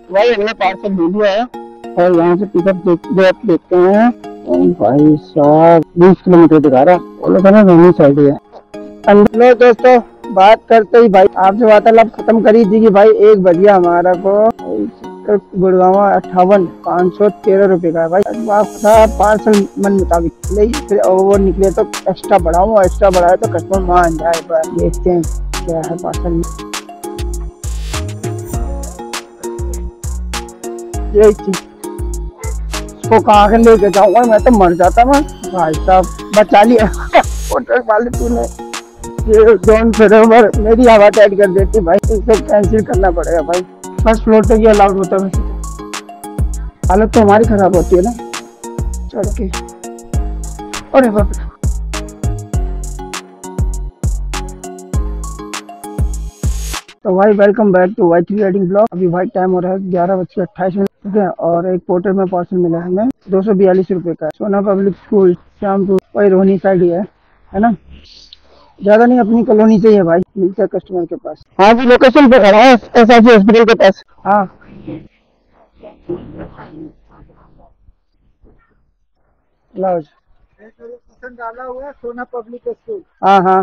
भाई हमने पार्सल दे दिया है और यहाँ से पिकअप ड्रॉप देखते हैं। और भाई साहब 20 किलोमीटर दिखा रहा, बोलो था ना रोनी साइड है। हेलो दोस्तों, बात करते ही भाई आपसे वार्तालाप खत्म करी थी कि भाई 1 बजे हमारा को गुड़गांव 58,513 रुपए का है भाई। पार्सल मन मुताबिक फिर ओवर निकले तो एक्स्ट्रा बढ़ाऊँ, एक्स्ट्रा बढ़ाए तो कस्टमर मान जाए। देखते हैं क्या है पार्सल में। यही चीज इसको कहाँ के लेके जाऊंगा, मैं तो मर जाता। मैं भाई साहब बचा लिया होटल वाले तूने, ये डोंट फेवर मेरी आवाज ऐड कर देती भाई, इसको कैंसिल करना पड़ेगा भाई। फर्स्ट फ्लोर तक ये अलाउड होता है, हालत तो हमारी खराब होती है ना चढ़ के। अरे बाप रे, तो भाई वेलकम बैक टू वाई3 राइडिंग ब्लॉग। अभी भाई टाइम हो रहा है 11:28। ठीक है, और एक पोर्टर में पार्सल मिला है हमें 242 रुपए का। सोना पब्लिक स्कूल श्यामपुर, वही रोहिणी साइड ही है ना, ज्यादा नहीं, अपनी कॉलोनी से ही है भाई। मिलता है कस्टमर के पास। हाँ जी, लोकेशन पे खड़ा है एसआरसी हॉस्पिटल के पास। हाँ लॉज लोकेशन डाला हुआ है, सोना पब्लिक स्कूल। हाँ हाँ,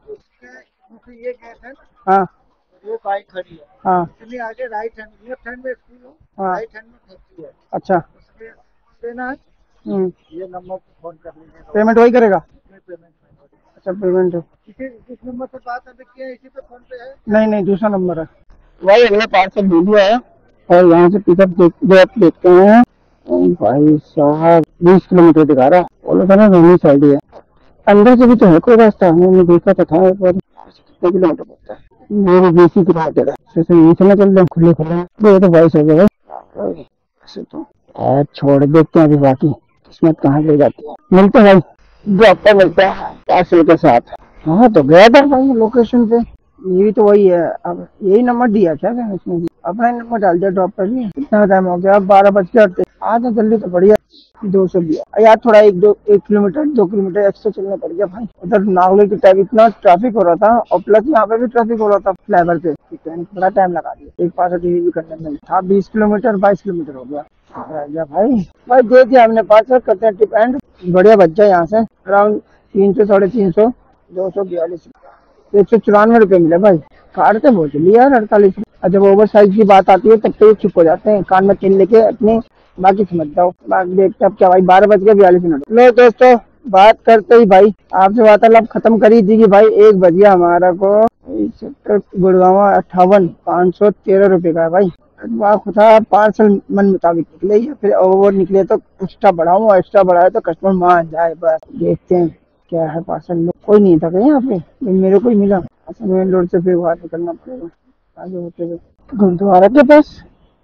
ये गेट है। हाँ, वो बाइक खड़ी है। हाँ, इसलिए आगे राइट हैंड, लेफ्ट हैंड में स्कूल है। हाँ, राइट हैंड में फैक्ट्री है। अच्छा, देना है। ये नंबर पे फोन कर लीजिए, पेमेंट वही करेगा। पेमेंट, अच्छा पेमेंट है। इस नंबर से बात अभी किया है, इसी पे फोन पे है। नहीं नहीं, दूसरा नंबर है भाई। हमने पार्सल दे दिया है और यहाँ से पिकअप ड्रॉप देखते हैं। और भाई साहब 20 किलोमीटर दिखा रहा, बोलो था ना रोनी साइड है। अंदर से भी तो है कोई रास्ता, मैंने देखा तो था एक बार। कितने किलोमीटर पड़ता है, मेरे बीसी की बात है। यहीं से ना चल रहे खुले खुले, ये तो 22 हो गया भाई। ऐसे तो यार छोड़ देखते हैं अभी, बाकी किस्मत कहाँ ले जाती है। मिलते हैं भाई, ड्रॉप पर मिलते हैं पार्सल के साथ। हाँ तो गया था भाई लोकेशन पे, ये भी तो वही है। अब यही नंबर दिया क्या था इसमें भी, अपना ही नंबर डाल दिया ड्रॉप पर भी। कितना टाइम हो गया, अब 12 बज के आज जल्दी तो बढ़िया। 200 दिया यार, थोड़ा 1 किलोमीटर 2 किलोमीटर एक्स्ट्रा चलना पड़ गया भाई। उधर नागलोई की टाइम इतना ट्रैफिक हो रहा था, और प्लस यहाँ पे भी ट्रैफिक हो रहा था फ्लाईओवर पे, बड़ा टाइम लगा दिया। एक पास डिलीवरी करने में था 20 किलोमीटर, 22 किलोमीटर हो गया। भाई भाई दे दिया हमने पार्सल, करते हैं टिप एंड बढ़िया बच जाए यहाँ से। अराउंड 300 350, 242, 194 रुपये मिले भाई। काटते बहुत जल्दी यार 48। और जब ओवर साइज की बात आती है तब तो ये चुप हो जाते हैं, कान में तेल लेके अपने बाकी समझ जाओ। बाकी देखते अब क्या भाई, 12:42। लो दोस्तों, बात करते ही भाई आपसे वार्तालाप खत्म करी थी कि भाई 1 बजे हमारा को गुड़गांव 58,513 रुपए का है भाई। खुदा पार्सल मन मुताबिक निकले, या फिर ओवर निकले तो एक्स्ट्रा बढ़ाऊँ, एक्स्ट्रा बढ़ाए तो कस्टमर मान जाए। बस देखते हैं क्या है पार्सल में। कोई नहीं था कहीं यहाँ पे, मेरे को ही मिला। अच्छा, मेन रोड से फिर बाहर निकलना पड़ेगा आगे होते हुए गुरुद्वारा के पास।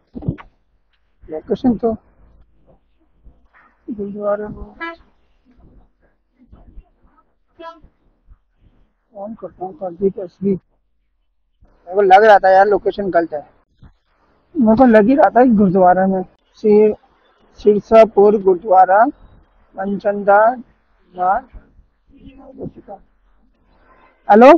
लोकेशन तो गुरुद्वारा ऑन करता हूँ, कर दी तस्वीर। मेरे को लग रहा था यार लोकेशन गलत है, मेरे को लग ही रहा था कि गुरुद्वारा में सिरसापुर गुरुद्वारा मनचंदा घाट। हेलो,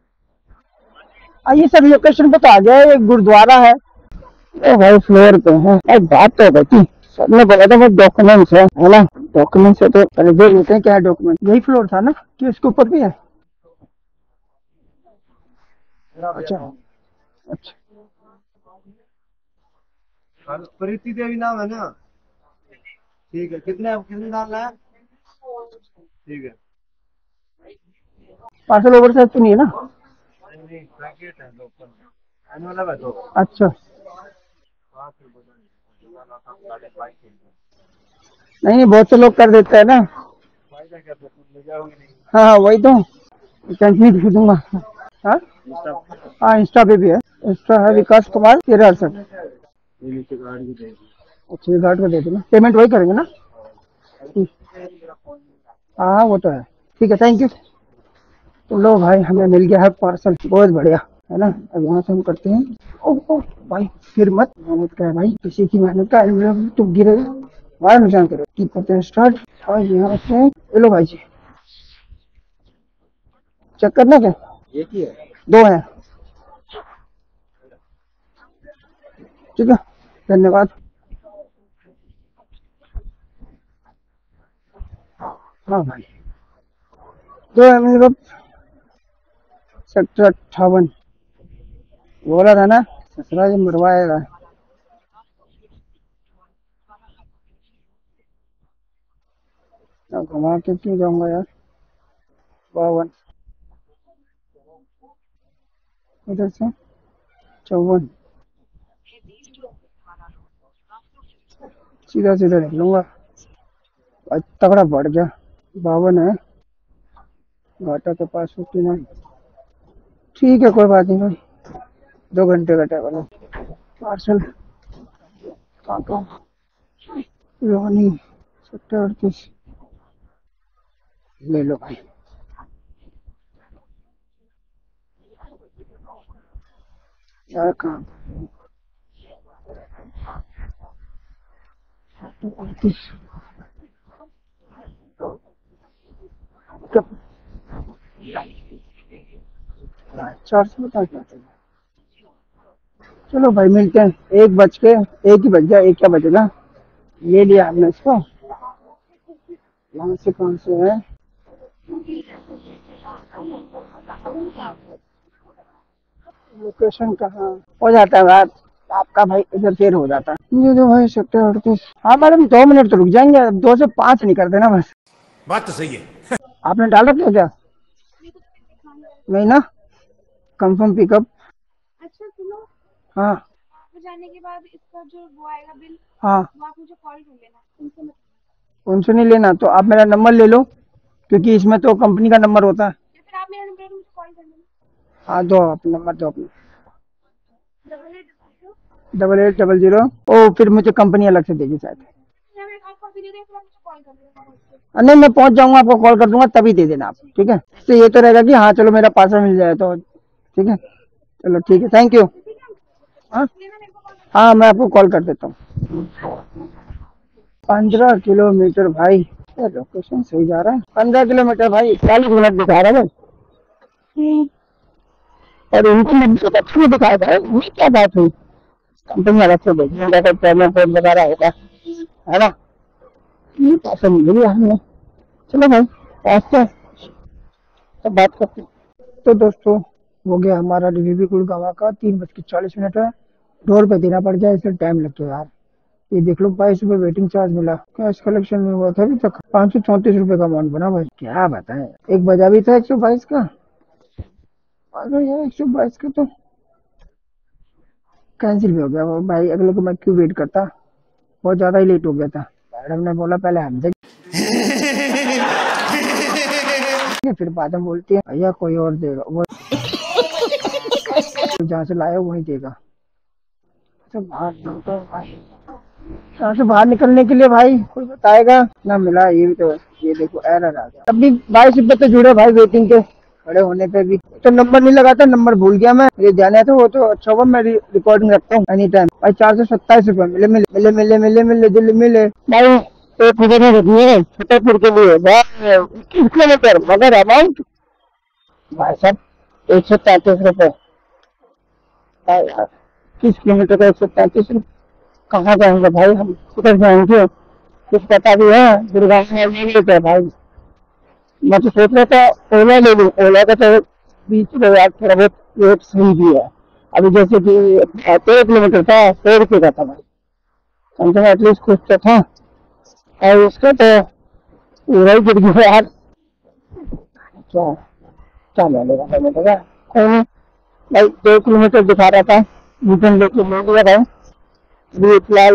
ये सब लोकेशन पे तो आ गया, एक गुरुद्वारा है। ओ भाई फ्लोर पे है। एक बात तो बची, सबने बोला था वो डॉक्यूमेंट्स है ना, डॉक्यूमेंट्स है तो पहले देख लेते हैं क्या है डॉक्यूमेंट। यही फ्लोर था ना कि इसके ऊपर भी है? अच्छा अच्छा, प्रीति देवी नाम है ना। ठीक है, कितने कितने डालना है? ठीक है, पार्सल ओवर साइज तो नहीं है ना? नहीं, पैकेट है लोकल, आने वाला है तो। अच्छा, नहीं नहीं, बहुत से लोग कर देते हैं ना। हाँ हाँ वही तो, कैंसिल कर दूंगा। हाँ हाँ, इंस्टा पे भी है। इंस्टा है विकास कुमार 1368। अच्छा, ये गार्ड को दे देना, पेमेंट वही करेंगे ना? हाँ वो तो है। ठीक है, थैंक यू। तो लो भाई, हमें मिल गया है पार्सल, बहुत बढ़िया है ना। अब यहाँ से हम करते हैं। ओ ओ भाई, फिर मत, मेहनत का है भाई, किसी की मेहनत का तो गिरे बाहर नुकसान करो। ठीक करते हैं स्टार्ट, और यहाँ से ये लो भाई जी, चेक करना क्या? एक ही है, दो है। ठीक है, धन्यवाद। हाँ भाई, तो मेरे को सेक्टर 58 बोला था ना, ससुराल से मरवाएगा। अब घुमा के क्यों जाऊंगा यार। 52 इधर से 54 सीधा सीधा निकलूंगा। आज तगड़ा बढ़ गया। 52 है, घाटा के पास 59। ठीक है, कोई बात नहीं भाई, 2 घंटे का टेबल है। पार्सल काटो। रोहनी सेक्टर 38 ले लो भाई। यार काम 38 400 बता क्या। चलो भाई मिलते हैं। 1 बज ही बज गया, एक क्या बजेगा। ले लिया हमने इसको। यहाँ से कौन से है, लोकेशन कहाँ हो जाता है बात आपका भाई, इधर शेर हो जाता है। ये तो भाई सेक्टर 38। हाँ मैडम, 2 मिनट तो रुक जाएंगे, 2 से 5 नहीं कर देना बस। बात तो सही है। आपने डाल रखा क्या? नहीं ना, कंफर्म पिकअप। अच्छा सुनो, हाँ वहाँ जाने के बाद इसका जो वो आएगा बिल, हाँ वो आप मुझे कॉल कर लेना, उनसे नहीं लेना। तो आप मेरा नंबर ले लो, क्योंकि इसमें तो कंपनी का नंबर होता है। या फिर आप मेरा नंबर मुझे कॉल कर लेना। हाँ दो, आप नंबर दो अपना। 8800। ओ फिर मुझे कंपनी अलग से देगी शायद। नहीं, मैं पहुंच जाऊंगा, आपको कॉल कर दूंगा, तभी दे देना आप, ठीक है। तो ये तो रहेगा कि हाँ चलो मेरा पार्सल मिल जाए तो ठीक है। चलो ठीक है, थैंक यू। हाँ हाँ, मैं आपको कॉल कर देता हूँ। 15 किलोमीटर भाई, लोकेशन सही जा रहा है। 15 किलोमीटर भाई, 40 मिनट दिखा रहा है बस। और इनको मुझे अच्छा नहीं दिखाया था, ये क्या बात हुई। कंपनी अलग से भेजने का प्रोमो कोड वगैरह होगा, है ना। ये पैसा मिल गया हमने। चलो भाई, ऐसे सब बात करते हैं। तो दोस्तों, हो गया हमारा डिलीवरी गुड़गांव का। 3:40 है। ₹2 देना पड़ गया, इसलिए टाइम लग गया यार। ये देख लो, ₹22 वेटिंग चार्ज मिला। कैश कलेक्शन में हुआ था अभी तक ₹534 का अमाउंट बना भाई, क्या बताएं। एक बजा भी था 122 का। अरे यार 122 का तो कैंसिल भी हो गया वो भाई। अगले को मैं क्यों वेट करता, बहुत ज्यादा ही लेट हो गया था। मैडम ने बोला पहले हम देंगे, फिर बाद में बोलती है भैया कोई और देगा, वो जहाँ से लाया वही देगा। तो बाहर निकलते हैं भाई। यहाँ से बाहर निकलने के लिए भाई कोई बताएगा ना, मिला ये भी तो। ये देखो एरर आ गया। तब भी ₹22 तो जुड़े भाई वेटिंग के खड़े होने पे भी। तो नंबर नहीं लगा था, नंबर भूल गया मैं, ये ध्यान था। वो तो अच्छा हुआ मैं रिकॉर्डिंग रखता हूँ एनी टाइम भाई। ₹427 मिले मिले मिले मिले मिले मिले दिल्ली मिले भाई। एक मुझे नहीं रखी है छतरपुर के लिए भाई, 21 किलोमीटर मगर अमाउंट भाई साहब ₹133। 30 किलोमीटर का ₹133। कहाँ जाएंगे भाई हम, किधर जाएंगे, कुछ पता भी है। दुर्गा में नहीं लेते है भाई। मैं तो सोच रहा था ओला ले लूँ, ओला का तो बीच में यार थोड़ा बहुत रेट सही भी है। अभी जैसे कि 13 किलोमीटर था, ₹100 का था भाई, कम से कम एटलीस्ट कुछ तो था। और उसका तो पूरा ही गिर गया यार। क्या क्या मिलेगा मिलेगा, कोई नहीं भाई। 2 किलोमीटर दिखा रहा था, रिटर्न लेके ले लिया भाई। अभी फिलहाल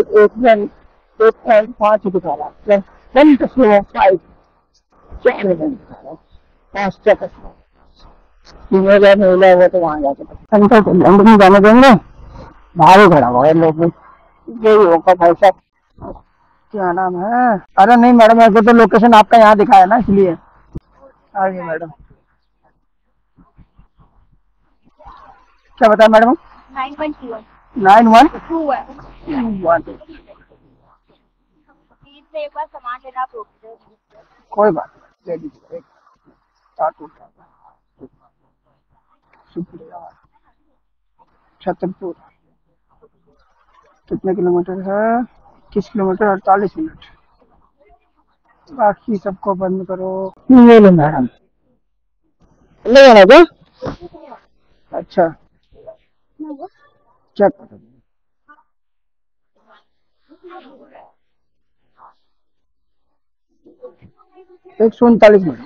1.5 दिखा रहा है, 1.5 क्या दिखा रहा है, 5 3 हजार में मिला हुआ तो वहां जाके अंकल को लंदन जाने देंगे। बाहर ही खड़ा हुआ है लोग, यही होगा भाई साहब। क्या नाम है, अरे नहीं मैडम, मेरे को तो लोकेशन आपका यहाँ दिखाया ना, इसलिए। आइए मैडम। क्या बताया मैडम? 9121। एक बार सामान लेना आप रोक दो। कोई बात नहीं, ले लीजिए एक टाटू। शुक्रिया। छतरपुर कितने किलोमीटर है? 21 किलोमीटर 48 मिनट। बाकी सबको बंद करो। ले लो मैडम, ले जाना क्या? अच्छा चेक करो। 139 मिनट।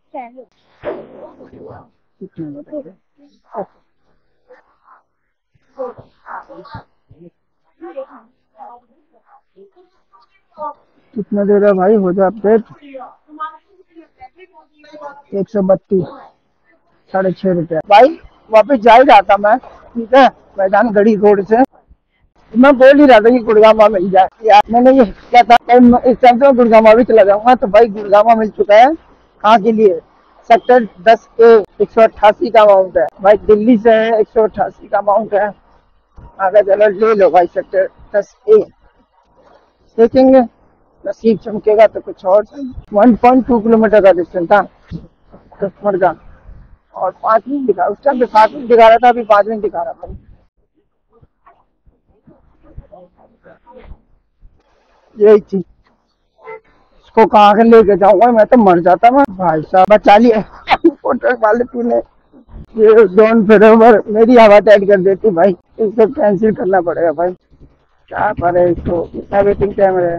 कितना दे रहा भाई? हो जाए अपडेट। 132 6.5 रुपया भाई। वापस जा ही रहा था मैं, ठीक है, मैदान गढ़ी रोड से। मैं बोल ही रहा था कि गुड़गामा मिल जाए यार। मैंने ये क्या था, इस टाइम तो गुड़गामा भी चला जाऊंगा। तो भाई गुड़गामा मिल चुका है। कहाँ के लिए? सेक्टर 10A 188 का अमाउंट है भाई। दिल्ली से है, 188 का अमाउंट है। आगे चलो ले लो भाई सेक्टर 10A। देखेंगे, नसीब चमकेगा तो कुछ और। 1.2 किलोमीटर का डिस्टेंस था कस्टमर का, और 5 मिनट दिखा। उस टाइम पे 7 मिनट दिखा रहा था, अभी 5 मिनट दिखा रहा था। यही चीज, इसको कहाँ के लेके जाऊंगा? मैं तो मर जाता। मैं भाई साहब बचा लिया होटल वाले तूने। ये डोंट फेवर मेरी हवा टाइट कर देती भाई। इसको कैंसिल करना पड़ेगा भाई। क्या करे इसको, इतना वेटिंग टाइम है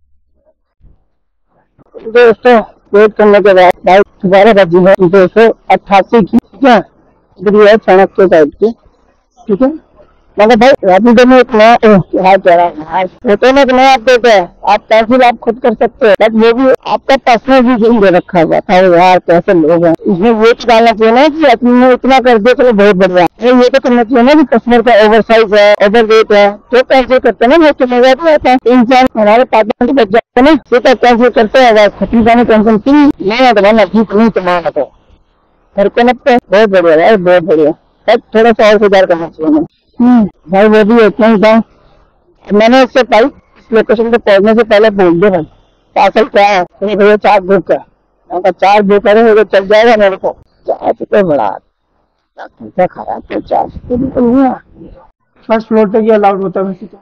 दोस्तों। वेट करने के बाद भाई 12 बजी है 288 की, ठीक है। इधर है चाणक्य टाइप की, ठीक है। मगर भाई रैपिडो में एक नया फोटो में एक नया अपडेट है। आप कैंसिल आप खुद कर सकते हैं, बट वो भी आपका पर्सनल डिसीजन दे रखा हुआ था। यार कैसे लोग हैं। इसमें वो डालना चाहिए ना कि अपने इतना कर दे, चलो बहुत बढ़िया। ये तो करना चाहिए ना कि कस्टमर का ओवर साइज है, ओवर वेट है, तो कैंसिल करते हैं ना। बहुत मजा तो आता है, इंसान हमारे पार्टनर बच जाते हैं ना, सीधा कैंसिल करते हैं। खत्म जाने टेंशन की नहीं तो मैंने ठीक नहीं तो मैं तो घर पे लगता। बहुत बढ़िया यार, बहुत बढ़िया। थोड़ा सा और सुधार करना चाहिए। भाई वो भी इतना ही था। मैंने उससे भाई इस लोकेशन पे पहुंचने से पहले बोल दिया भाई पार्सल क्या है। तो भैया 4 बुक है। मैंने 4 बुक करे तो चल जाएगा मेरे को। 4 तो बड़ा खराब तो 4 तो बिल्कुल नहीं है। फर्स्ट फ्लोर तक ही अलाउड होता है वैसे तो।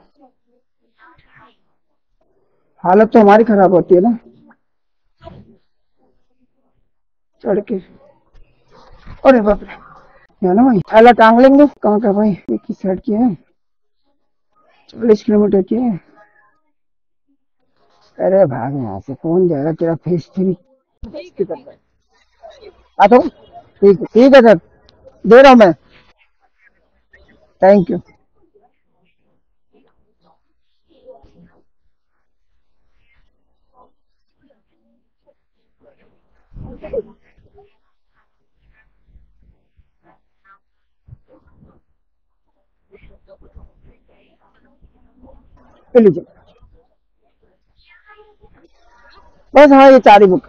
हालत तो हमारी खराब होती है ना चढ़ के। अरे बाप रे, है ना भाई। थैला टांग लेंगे। कहाँ का भाई? एक ही साइड की है, 40 किलोमीटर की है। अरे भाग यहाँ से, कौन जाएगा तेरा फेस थ्री। हाँ तो ठीक है सर, दे रहा हूँ मैं। Thank you. लीजिए बस। हाँ ये 4 ही बुक।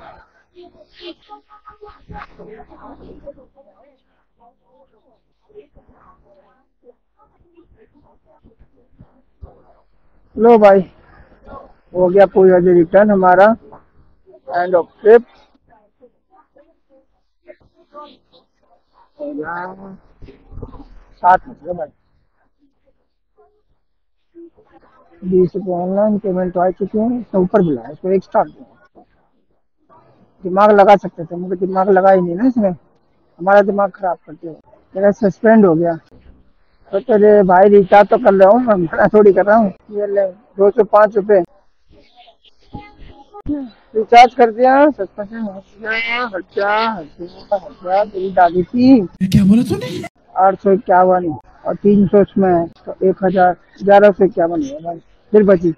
लो भाई, हो गया पूरा रिटर्न हमारा। एंड ऑफ ट्रिप 7 भाई। 20 रुपये ऑनलाइन पेमेंट तो आ चुकी है। इससे ऊपर बुलाया, इसको एक्स्ट्रा दिमाग लगा सकते थे, मुझे दिमाग लगा ही नहीं ना इसने। हमारा दिमाग खराब करते हो। मेरा सस्पेंड हो गया। तो तेरे भाई रिचार्ज तो कर रहा हूँ मैं, मना थोड़ी कर रहा हूँ। ये ले 205 रुपये रिचार्ज कर दिया। सस्पेंशन तेरी दादी थी। क्या बोला तूने? 851 और 300 उसमें तो 1000 1151 है भाई। फिर बची,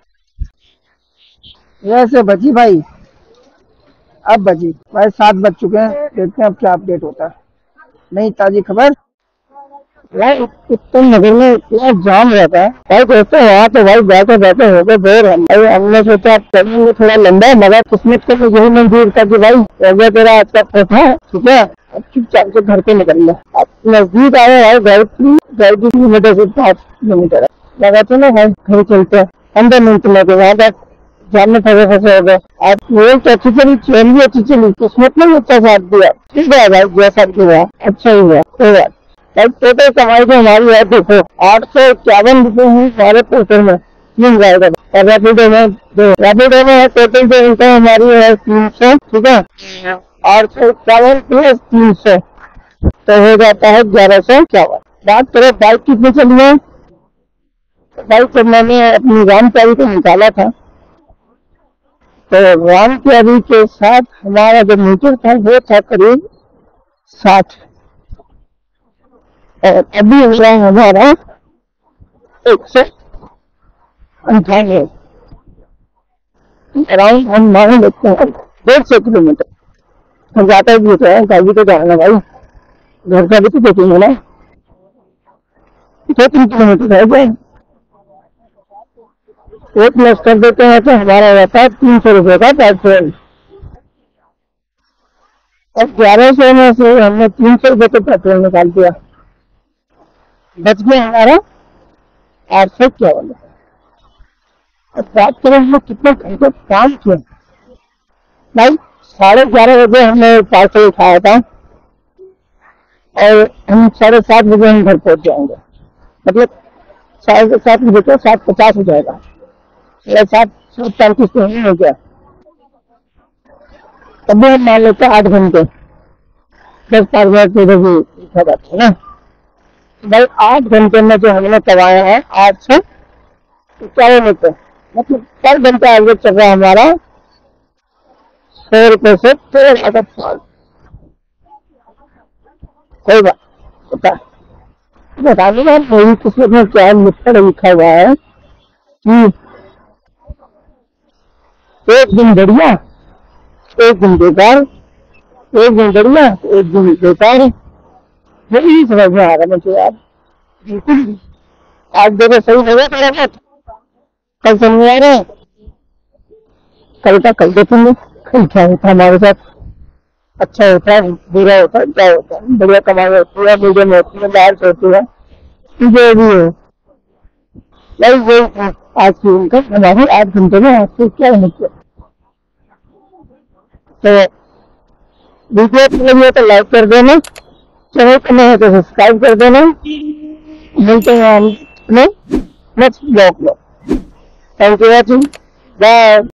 वैसे बची भाई। अब बची भाई। 7 बज चुके हैं, देखते हैं अब क्या अपडेट होता है। नहीं ताजी खबर यार। उत्तम नगर में इतना जाम रहता है भाई। कैसे वहाँ तो भाई बैठे बैठे हो गए बोर। हमने सोचा चलेंगे थोड़ा लंबा, मगर किस्मत को तो यही मंजूर था कि भाई हो गया तेरा आज का था, ठीक है। अब चुपचाप से घर पे निकल गया। अब नजदीक आए भाई, घर 2 किलोमीटर से 5 किलोमीटर है। लगा तो ना भाई घर चलते हैं। 15 मिनट लगे वहाँ तक, जाम में फंसे फंसे हो गए। आप वो तो अच्छी चली, ट्रेन भी अच्छी चली, किस्मत ने अच्छा साथ दिया। ठीक है भाई, जैसा भी हुआ अच्छा ही हुआ। कोई बात टोटल कमाई तो हमारी है देखो 851 रुपये हुई हमारे पोर्टल में। मिल जाएगा। और रैपिडो में टोटल जो इनकम हमारी है 300, ठीक है, और 851 प्लस 300 तो हो जाता है 1151। बात करें बाइक कितनी चली है। बाइक जब मैंने अपनी राम कैरी को निकाला था तो राम कैरी के साथ हमारा जो मीटर था वो था करीब 60, और अभी हो रहा है हमारा 198। अराउंड हम मान लेते हैं 150 किलोमीटर। हम जाता भी होता है, गाड़ी तो जाना भाई, घर का भी तो देखेंगे ना, 2-3 किलोमीटर है जाए वो प्लस कर देते हैं तो हमारा रहता है 300 रुपये का पेट्रोल। और 1100 में से हमने 300 रुपये का पेट्रोल निकाल दिया, बच गया हमारा 851। अब बात करें हमने कितने घंटे काम किया। भाई 11:30 बजे हमने पार्सल उठाया था और हम 7:30 बजे हम घर पहुंच जाएंगे, मतलब 7:30 बजे तो 7:50 हो जाएगा, 7:35 तो नहीं हो गया। तभी हम मान लेते 8 घंटे 10-5 बजे उठा जाता है ना। भाई 8 घंटे में जो हमने कमाया है 851 रुपये, मतलब पर घंटा एवरेज चल रहा है हमारा 100 रुपये से 13 का फॉल्ट। कोई बात पता बताने का मेरी किस्मत में क्या लिखा हुआ है कि एक दिन बढ़िया एक दिन बेकार, एक दिन बढ़िया एक दिन बेकार। यही समझ में आ रहा मुझे यार, बिल्कुल आज देखो सही नहीं है, कल समझ आ रहा है, कल का कल देखेंगे, कल क्या होता है हमारे साथ, अच्छा होता है बुरा होता है क्या होता है, बढ़िया कमाई होती है, मीडियम होती है, लाइट होती है, जो भी हो। वही आज की इनकम हमारी 8 घंटे में आपसे क्या होनी चाहिए। तो वीडियो अच्छी लगी है तो लाइक कर देना, चैनल पर नहीं है तो सब्सक्राइब कर देना। मिलते हैं हम नेक्स्ट ब्लॉग में। Thank you watching, bye.